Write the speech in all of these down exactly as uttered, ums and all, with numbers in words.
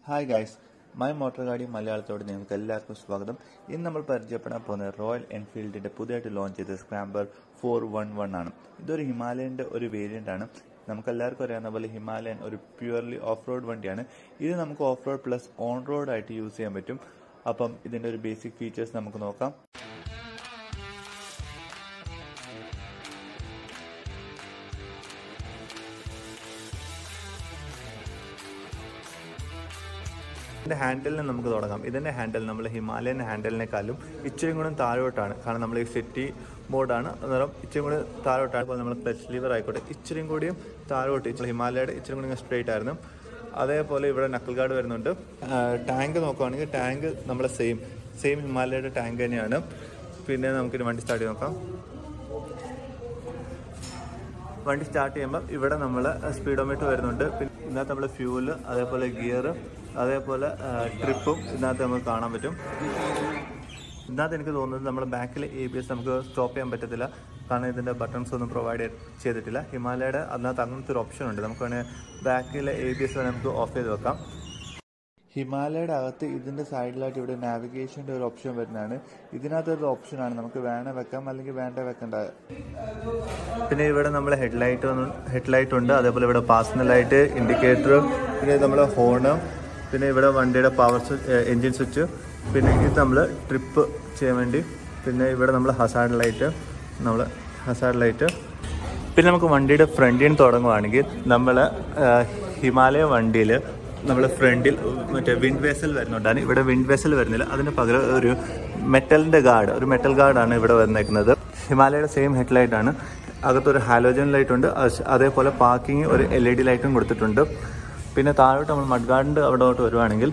Hi guys, my motor guide Malayalam നിങ്ങൾക്ക് എല്ലാവർക്കും സ്വാഗതം. ഇന്ന് നമ്മൾ പരിചയപ്പെടാൻ പോകുന്നത് റോയൽ എൻഫീൽഡിന്റെ പുതിയതായിട്ട് ലോഞ്ച് ചെയ്ത സ്ക്രാംബർ ഫോർ വൺ വൺ ആണ്. ഇതൊരു ഹിമാലയന്റെ ഒരു വേരിയന്റ് ആണ്. നമുക്ക് എല്ലാവർക്കും അറിയാവുന്ന പോലെ ഹിമാലയൻ ഒരു പ്യുവർലി ഓഫ് റോഡ് വണ്ടിയാണ്. ഇത് നമുക്ക് off road plus on road ആയിട്ട് യൂസ് ചെയ്യാൻ പറ്റും. അപ്പം ഇതിന്റെ ഒരു ബേസിക് ഫീച്ചേഴ്സ് നമുക്ക് നോക്കാം. ഇതിന്റെ ഹാൻഡിലിനെ നമുക്ക് തുടങ്ങാം. ഇതിന്റെ ഹാൻഡിൽ നമ്മൾ ഹിമാലയൻ ഹാൻഡിലിനേക്കാളും ഇച്ചിരി കൂടെ താഴോട്ടാണ്. കാരണം നമ്മൾ ഈ സിറ്റി മോഡാണ്, അന്നേരം ഇച്ചിരി കൂടി താഴോട്ടാണ്. അപ്പോൾ നമ്മൾ ക്ലച്ച് ലീവർ ആയിക്കോട്ടെ ഇച്ചിരിയും കൂടിയും താഴോട്ട്. ഹിമാലയയുടെ ഇച്ചിരി കൂടി സ്ട്രെയിറ്റ് ആയിരുന്നു. അതേപോലെ ഇവിടെ നക്കിൾ ഗാർഡ് വരുന്നുണ്ട്. ടാങ്ക് നോക്കുകയാണെങ്കിൽ ടാങ്ക് നമ്മളെ സെയിം സെയിം ഹിമാലയയുടെ ടാങ്ക് തന്നെയാണ്. പിന്നെ നമുക്കിത് വണ്ടി സ്റ്റാർട്ട് ചെയ്ത് നോക്കാം. വണ്ടി സ്റ്റാർട്ട് ചെയ്യുമ്പോൾ ഇവിടെ നമ്മൾ സ്പീഡോമീറ്റർ വരുന്നുണ്ട്. പിന്നെ ഇതിനകത്ത് നമ്മൾ ഫ്യൂല്, അതേപോലെ ഗിയർ, അതേപോലെ ട്രിപ്പും ഇതിനകത്ത് നമുക്ക് കാണാൻ പറ്റും. ഇതിനകത്ത് എനിക്ക് തോന്നുന്നത് നമ്മുടെ ബാക്കിൽ എ ബി എസ് നമുക്ക് സ്റ്റോപ്പ് ചെയ്യാൻ പറ്റത്തില്ല, കാരണം ഇതിൻ്റെ ബട്ടൺസ് ഒന്നും പ്രൊവൈഡ് ചെയ്തിട്ടില്ല. ഹിമാലയയുടെ അതിനകത്ത് അങ്ങനത്തെ ഒരു ഓപ്ഷൻ ഉണ്ട്. നമുക്ക് വേണമെങ്കിൽ ബാക്കിലെ എ ബി എസ് വേണമെങ്കിൽ നമുക്ക് ഓഫ് ചെയ്ത് വെക്കാം. ഹിമാലയയുടെ അകത്ത് ഇതിൻ്റെ സൈഡിലായിട്ട് ഇവിടെ നാവിഗേഷൻ്റെ ഒരു ഓപ്ഷൻ വരുന്നതാണ്. ഇതിനകത്തൊരു ഓപ്ഷനാണ്, നമുക്ക് വേണേ വെക്കാം അല്ലെങ്കിൽ വേണ്ട വെക്കേണ്ട. പിന്നെ ഇവിടെ നമ്മൾ ഹെഡ്ലൈറ്റ് ഹെഡ്ലൈറ്റ് ഉണ്ട്, അതേപോലെ ഇവിടെ പാസഞ്ചർ ലൈറ്റ്, ഇൻഡിക്കേറ്റർ, പിന്നെ നമ്മുടെ ഹോണ്, പിന്നെ ഇവിടെ വണ്ടിയുടെ പവർ സ്വിച്ച്, എൻജിൻ സ്വിച്ച്, പിന്നെ ഇത് നമ്മൾ ട്രിപ്പ് ചെയ്യാൻ വേണ്ടി. പിന്നെ ഇവിടെ നമ്മൾ ഹസാർഡ് ലൈറ്റ് നമ്മൾ ഹസാർഡ് ലൈറ്റ് പിന്നെ നമുക്ക് വണ്ടിയുടെ ഫ്രണ്ടിൽ നിന്ന് തുടങ്ങുകയാണെങ്കിൽ നമ്മൾ ഹിമാലയ വണ്ടിയിൽ നമ്മൾ ഫ്രണ്ടിൽ മറ്റേ വിൻഡ് വെസൽ വരുന്നുണ്ടാണ്. ഇവിടെ വിൻഡ് വെസൽ വരുന്നില്ല, അതിന് പകരം ഒരു മെറ്റലിൻ്റെ ഗാർഡ് ഒരു മെറ്റൽ ഗാർഡാണ് ഇവിടെ വന്നേക്കുന്നത്. ഹിമാലയയുടെ സെയിം ഹെഡ്ലൈറ്റാണ്. അകത്തൊരു ഹാലോജൻ ലൈറ്റ് ഉണ്ട്, അതേപോലെ പാർക്കിങ് ഒരു എൽ ഇ ഡി ലൈറ്റും കൊടുത്തിട്ടുണ്ട്. പിന്നെ താഴോട്ട് നമ്മൾ മഡ് ഗാർഡിൻ്റെ അവിടോട്ട് വരുവാണെങ്കിൽ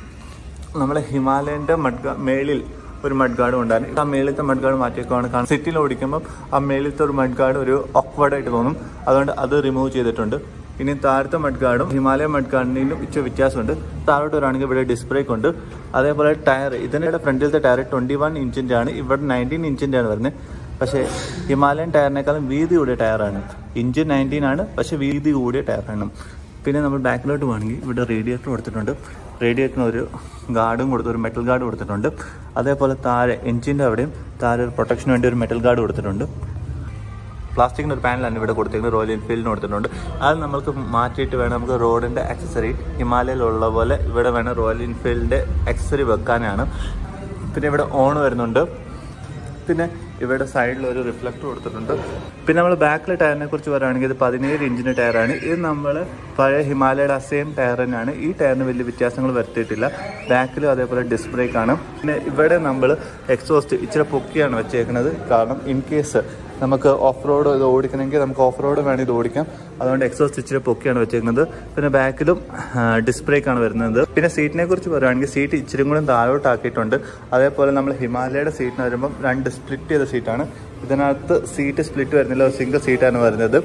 നമ്മൾ ഹിമാലയൻ്റെ മഡ് ഗാർഡ് മേളിൽ ഒരു മഡ് ഗാർഡും ഉണ്ടായിരുന്നു. ആ മേളിലത്തെ മഡ് ഗാർഡ് മാറ്റിയേക്കുവാണ്. കാരണം സിറ്റിയിൽ ഓടിക്കുമ്പം ആ മേളിലത്തെ ഒരു മഡ് ഗാർഡ് ഒരു ഓക്വേർഡായിട്ട് തോന്നും, അതുകൊണ്ട് അത് റിമൂവ് ചെയ്തിട്ടുണ്ട്. ഇനി താഴത്തെ മഡ് ഗാർഡും ഹിമാലയൻ മഡ് ഗാർഡിനും ഇച്ചിരി വ്യത്യാസമുണ്ട്. താഴോട്ട് വരാണെങ്കിൽ ഇവിടെ ഡിസ്ക് ബ്രേക്ക് ഉണ്ട്. അതേപോലെ ടയർ, ഇതിൻ്റെ ഫ്രണ്ടിലത്തെ ടയർ ട്വൻറ്റി വൺ ഇഞ്ചിൻ്റെ ആണ്, ഇവിടെ നയൻറ്റീൻ ഇഞ്ചിൻ്റെ ആണ് വരുന്നത്. പക്ഷേ ഹിമാലയൻ ടയറിനേക്കാളും വീതി കൂടിയ ടയറാണ്. ഇഞ്ച് നയൻറ്റീൻ ആണ്, പക്ഷേ വീതി കൂടിയ ടയറാണ്. പിന്നെ നമ്മൾ ബാക്കിലോട്ട് പോകണമെങ്കിൽ ഇവിടെ റേഡിയേറ്റർ കൊടുത്തിട്ടുണ്ട്. റേഡിയേറ്ററിന് ഒരു ഗാർഡും കൊടുത്ത് ഒരു മെറ്റൽ ഗാർഡ് കൊടുത്തിട്ടുണ്ട്. അതേപോലെ താഴെ എൻജിൻ്റെ അവിടെയും താഴെ ഒരു പ്രൊട്ടക്ഷന് വേണ്ടി ഒരു മെറ്റൽ ഗാർഡ് കൊടുത്തിട്ടുണ്ട്. പ്ലാസ്റ്റിക്കിൻ്റെ ഒരു പാനലാണ് ഇവിടെ കൊടുത്തിരിക്കുന്നത്, റോയൽ എൻഫീൽഡിന് കൊടുത്തിട്ടുണ്ട്. അത് നമുക്ക് മാറ്റിയിട്ട് വേണം നമുക്ക് റോഡിൻ്റെ ആക്സസറി ഹിമാലയയിലുള്ള പോലെ ഇവിടെ വേണം റോയൽ എൻഫീൽഡിൻ്റെ ആക്സസറി വെക്കാനാണ്. പിന്നെ ഇവിടെ ഓൺ വരുന്നുണ്ട്. പിന്നെ ഇവിടെ സൈഡിൽ ഒരു റിഫ്ലക്ടർ കൊടുത്തിട്ടുണ്ട്. പിന്നെ നമ്മൾ ബാക്കിലെ ടയറിനെ കുറിച്ച് പറയുകയാണെങ്കിൽ ഇത് പതിനേഴ് ഇഞ്ചിൻ്റെ ടയറാണ്. ഇത് നമ്മൾ പഴയ ഹിമാലയയുടെ ആ സെയിം ടയർ തന്നെയാണ്. ഈ ടയറിന് വലിയ വ്യത്യാസങ്ങൾ വരുത്തിയിട്ടില്ല. ബാക്കിലും അതേപോലെ ഡിസ്ക് ബ്രേക്കാണ്. പിന്നെ ഇവിടെ നമ്മൾ എക്സോസ്റ്റ് ഇച്ചിരി പൊക്കിയാണ് വെച്ചേക്കുന്നത്, കാരണം ഇൻ കേസ് നമുക്ക് ഓഫ് റോഡ് ഇത് ഓടിക്കണമെങ്കിൽ നമുക്ക് ഓഫ് റോഡ് വേണമെങ്കിൽ ഇത് ഓടിക്കാം. അതുകൊണ്ട് എക്സോസ്റ്റ് ഇച്ചിരി പൊക്കിയാണ് വെച്ചേക്കുന്നത്. പിന്നെ ബാക്കിലും ഡിസ്ക് ബ്രേക്കാണ് വരുന്നത്. പിന്നെ സീറ്റിനെ കുറിച്ച് പറയുകയാണെങ്കിൽ സീറ്റ് ഇച്ചിരി കൂടെ താഴോട്ടാക്കിയിട്ടുണ്ട്. അതേപോലെ നമ്മൾ ഹിമാലയയുടെ സീറ്റിന് വരുമ്പം രണ്ട് സ്പ്ലിറ്റ് ചെയ്ത സീറ്റാണ്. ഇതിനകത്ത് സീറ്റ് സ്പ്ലിറ്റ് വരുന്നില്ല, ഒരു സിംഗിൾ സീറ്റാണ് വരുന്നത്.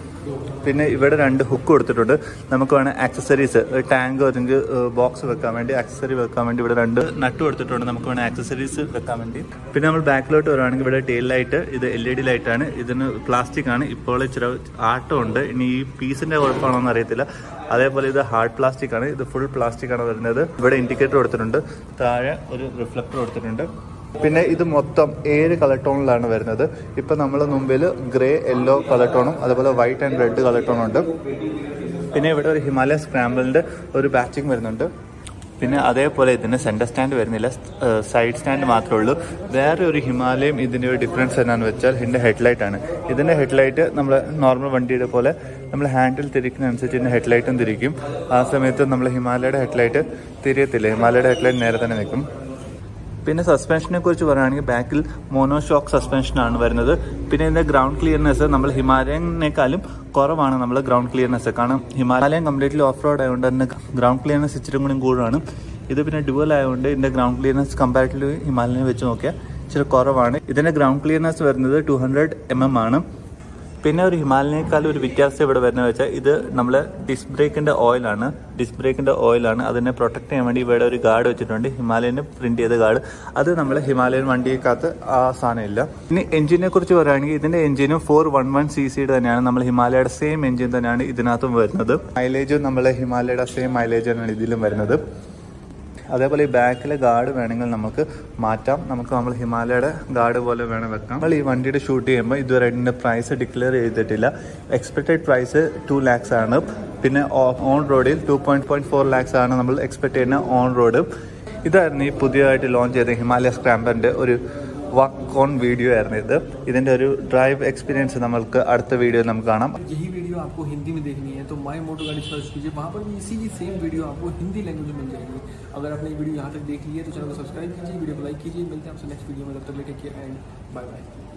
പിന്നെ ഇവിടെ രണ്ട് ഹുക്ക് കൊടുത്തിട്ടുണ്ട്. നമുക്ക് വേണമെങ്കിൽ ആക്സസറീസ് ടാങ്ക് അല്ലെങ്കിൽ ബോക്സ് വെക്കാൻ വേണ്ടി ആക്സസറി വെക്കാൻ വേണ്ടി ഇവിടെ രണ്ട് നട്ട് കൊടുത്തിട്ടുണ്ട്. നമുക്ക് വേണമെങ്കിൽ ആക്സസറീസ് വെക്കാൻ വേണ്ടി. പിന്നെ നമ്മൾ ബാക്കിലോട്ട് വരുവാണെങ്കിൽ ഇവിടെ ടെയിൽ ലൈറ്റ്, ഇത് എൽ ഇ ഡി ലൈറ്റാണ്. ഇതിന് പ്ലാസ്റ്റിക് ആണ്. ഇപ്പോൾ ഇച്ചിരി ആട്ടമുണ്ട്, ഇനി ഈ പീസിൻ്റെ കുഴപ്പമാണോ എന്ന് അറിയത്തില്ല. അതേപോലെ ഇത് ഹാർഡ് പ്ലാസ്റ്റിക് ആണ്, ഇത് ഫുൾ പ്ലാസ്റ്റിക് ആണ് വരുന്നത്. ഇവിടെ ഇൻഡിക്കേറ്റർ കൊടുത്തിട്ടുണ്ട്, താഴെ ഒരു റിഫ്ലക്ടർ കൊടുത്തിട്ടുണ്ട്. പിന്നെ ഇത് മൊത്തം ഏഴ് കളർ ടോണിലാണ് വരുന്നത്. ഇപ്പം നമ്മൾ മുമ്പിൽ ഗ്രേ, യെല്ലോ കളർ ടോണും അതേപോലെ വൈറ്റ് ആൻഡ് റെഡ് കളർ ടോണും ഉണ്ട്. പിന്നെ ഇവിടെ ഒരു ഹിമാലയ സ്ക്രാമ്പിളിൻ്റെ ഒരു ബാച്ചിങ് വരുന്നുണ്ട്. പിന്നെ അതേപോലെ ഇതിന് സെൻറ്റർ സ്റ്റാൻഡ് വരുന്നില്ല, സൈഡ് സ്റ്റാൻഡ് മാത്രമേ ഉള്ളൂ. വേറെ ഒരു ഹിമാലയം ഇതിൻ്റെ ഒരു ഡിഫറൻസ് എന്നാന്ന് വെച്ചാൽ ഇതിൻ്റെ ഹെഡ്ലൈറ്റാണ്. ഇതിൻ്റെ ഹെഡ്ലൈറ്റ് നമ്മൾ നോർമൽ വണ്ടിയുടെ പോലെ നമ്മൾ ഹാൻഡിൽ തിരിക്കുന്നതനുസരിച്ച് ഇതിൻ്റെ ഹെഡ്ലൈറ്റും തിരിക്കും. ആ സമയത്ത് നമ്മൾ ഹിമാലയയുടെ ഹെഡ്ലൈറ്റ് തിരിയത്തില്ല, ഹിമാലയയുടെ ഹെഡ്ലൈറ്റ് നേരെ തന്നെ നിൽക്കും. പിന്നെ സസ്പെൻഷനെ കുറിച്ച് പറയുകയാണെങ്കിൽ ബാക്കിൽ മോണോഷോക്ക് സസ്പെൻഷനാണ് വരുന്നത്. പിന്നെ ഇതിൻ്റെ ഗ്രൗണ്ട് ക്ലിയർനെസ് നമ്മൾ ഹിമാലയനേക്കാളും കുറവാണ്. നമ്മൾ ഗ്രൗണ്ട് ക്ലിയർനെസ്, കാരണം ഹിമാലയൻ കംപ്ലീറ്റ്ലി ഓഫ് റോഡ് ആയതുകൊണ്ട് തന്നെ ഗ്രൗണ്ട് ക്ലിയർനെസ് ഇച്ചിരി കൂടി കൂടുതലാണ്. ഇത് പിന്നെ ഡുവൽ ആയതുകൊണ്ട് ഇതിൻ്റെ ഗ്രൗണ്ട് ക്ലിയർനെസ് കമ്പാരിറ്റീവ്ലി ഹിമാലയനെ വെച്ച് നോക്കിയാൽ ഇച്ചിരി കുറവാണ്. ഇതിൻ്റെ ഗ്രൗണ്ട് ക്ലിയർനെസ് വരുന്നത് ടു ഹൺഡ്രഡ് എം എം ആണ്. പിന്നെ ഒരു ഹിമാലയനേക്കാളും ഒരു വ്യത്യാസം ഇവിടെ വരുന്നത് വെച്ചാൽ ഇത് നമ്മളെ ഡിസ്ക് ബ്രേക്കിൻ്റെ ഓയിലാണ് ഡിസ്ക് ബ്രേക്കിൻ്റെ ഓയിലാണ് അതിനെ പ്രൊട്ടക്ട് ചെയ്യാൻ വേണ്ടി ഇവിടെ ഒരു ഗാർഡ് വെച്ചിട്ടുണ്ട്, ഹിമാലയന് പ്രിന്റ് ചെയ്ത ഗാർഡ്. അത് നമ്മൾ ഹിമാലയൻ വണ്ടിക്കകത്ത് ആ സാധനം ഇല്ല. ഇനി എഞ്ചിനെ കുറിച്ച് പറയുകയാണെങ്കിൽ ഇതിൻ്റെ എഞ്ചിനും ഫോർ വൺ വൺ സി സിയുടെ തന്നെയാണ്, നമ്മൾ ഹിമാലയയുടെ സെയിം എഞ്ചിൻ തന്നെയാണ് ഇതിനകത്തും വരുന്നത്. മൈലേജും നമ്മൾ ഹിമാലയയുടെ സെയിം മൈലേജ് തന്നെയാണ് ഇതിലും വരുന്നത്. അതേപോലെ ഈ ബാക്കിലെ ഗാർഡ് വേണമെങ്കിൽ നമുക്ക് മാറ്റാം, നമുക്ക് നമ്മൾ ഹിമാലയയുടെ ഗാർഡ് പോലെ വേണം വെക്കാം. നമ്മൾ ഈ വണ്ടിയുടെ ഷൂട്ട് ചെയ്യുമ്പോൾ ഇതുവരെ ഇതിൻ്റെ പ്രൈസ് ഡിക്ലെയർ ചെയ്തിട്ടില്ല. എക്സ്പെക്റ്റഡ് പ്രൈസ് ടു ലാക്സ് ആണ്. പിന്നെ ഓൺ റോഡിൽ two point point four lakhs ആണ് നമ്മൾ എക്സ്പെക്ട് ചെയ്യുന്ന ഓൺ റോഡ്. ഇതായിരുന്നു ഈ പുതിയതായിട്ട് ലോഞ്ച് ചെയ്ത ഹിമാലയ സ്ക്രാംബറിൻ്റെ ഒരു വർക്ക് ഓൺ വീഡിയോ ആയിരുന്നു ഇത്. ഇതിൻ്റെ ഒരു ഡ്രൈവ് എക്സ്പീരിയൻസ് നമുക്ക് അടുത്ത വീഡിയോ നമുക്ക് കാണാം. यही वीडियो आपको हिंदी में देखनी है तो माय मोटो गाड़ी सर्च कीजिए, वहाँ पर भी इसी की सेम वीडियो आपको हिंदी लैंग्वेज में मिल जाएगी. अगर आपने ये वीडियो यहाँ तक देख ली है तो चैनल को सब्सक्राइब कीजिए, वीडियो को लाइक कीजिए. मिलते हैं आपसे नेक्स्ट वीडियो में, तब तक take care and bye bye.